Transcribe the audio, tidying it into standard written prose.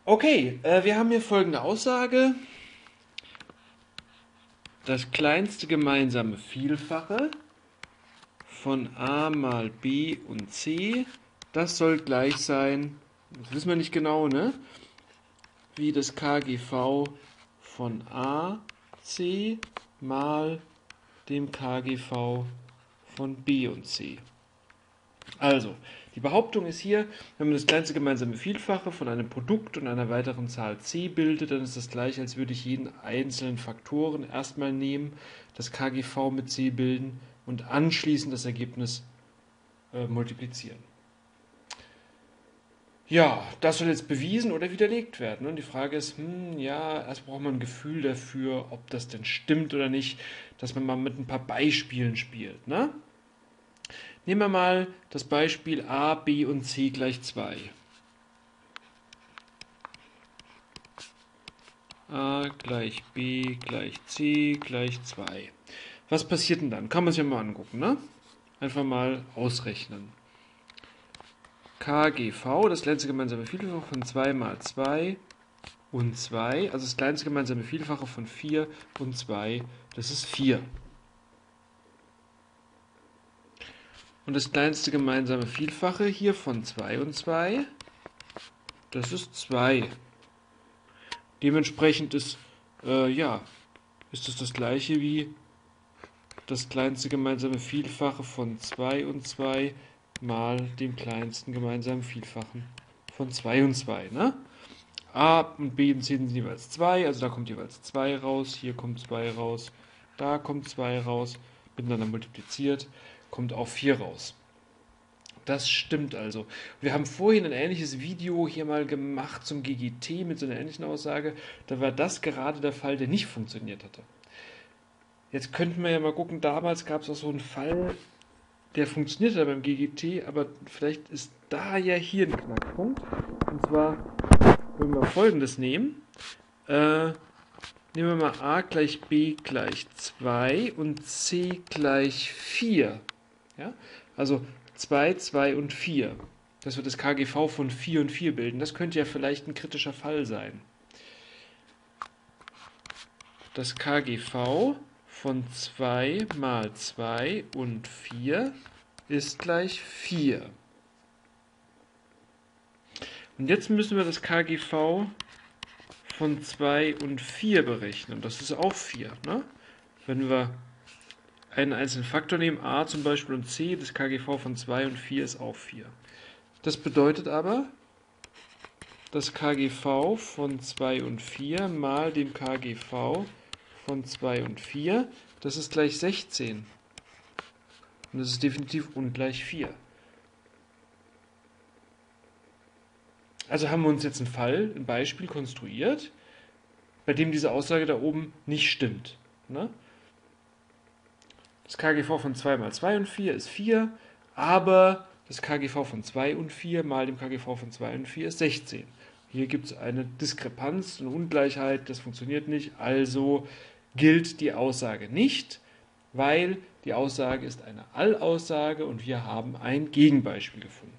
Okay, wir haben hier folgende Aussage. Das kleinste gemeinsame Vielfache von a mal b und c, das soll gleich sein, das wissen wir nicht genau, ne? Wie das KGV von a, c mal dem KGV von b und c. Also, die Behauptung ist hier, wenn man das kleinste gemeinsame Vielfache von einem Produkt und einer weiteren Zahl c bildet, dann ist das gleich, als würde ich jeden einzelnen Faktoren erstmal nehmen, das KGV mit c bilden und anschließend das Ergebnis multiplizieren. Ja, das soll jetzt bewiesen oder widerlegt werden. Und die Frage ist, ja, erst braucht man ein Gefühl dafür, ob das denn stimmt oder nicht, dass man mal mit ein paar Beispielen spielt, ne? Nehmen wir mal das Beispiel a, b und c gleich 2. a gleich b gleich c gleich 2. Was passiert denn dann? Kann man sich ja mal angucken, ne? Einfach mal ausrechnen. KGV, das kleinste gemeinsame Vielfache von 2 mal 2 und 2, also das kleinste gemeinsame Vielfache von 4 und 2, das ist 4. Und das kleinste gemeinsame Vielfache hier von 2 und 2, das ist 2. Dementsprechend ist, ist das gleiche wie das kleinste gemeinsame Vielfache von 2 und 2 mal dem kleinsten gemeinsamen Vielfachen von 2 und 2. Ne? A und B und C sind jeweils 2, also da kommt jeweils 2 raus, hier kommt 2 raus, da kommt 2 raus, miteinander multipliziert, kommt auch 4 raus. Das stimmt also. Wir haben vorhin ein ähnliches Video hier mal gemacht zum GGT mit so einer ähnlichen Aussage. Da war das gerade der Fall, der nicht funktioniert hatte. Jetzt könnten wir ja mal gucken, damals gab es auch so einen Fall, der funktionierte beim GGT, aber vielleicht ist da ja hier ein Knackpunkt. Und zwar, wenn wir Folgendes nehmen. Nehmen wir mal a gleich b gleich 2 und c gleich 4. Ja? Also 2, 2 und 4. Das wird das KGV von 4 und 4 bilden. Das könnte ja vielleicht ein kritischer Fall sein. Das KGV von 2 mal 2 und 4 ist gleich 4. Und jetzt müssen wir das KGV von 2 und 4 berechnen. Das ist auch 4. Ne? Wenn wir einen einzelnen Faktor nehmen, a zum Beispiel und c, das KGV von 2 und 4 ist auch 4. Das bedeutet aber, das KGV von 2 und 4 mal dem KGV von 2 und 4, das ist gleich 16. Und das ist definitiv ungleich 4. Also haben wir uns jetzt einen Fall, ein Beispiel konstruiert, bei dem diese Aussage da oben nicht stimmt. Ne? Das KGV von 2 mal 2 und 4 ist 4, aber das KGV von 2 und 4 mal dem KGV von 2 und 4 ist 16. Hier gibt es eine Diskrepanz, eine Ungleichheit, das funktioniert nicht, also gilt die Aussage nicht, weil die Aussage ist eine Allaussage und wir haben ein Gegenbeispiel gefunden.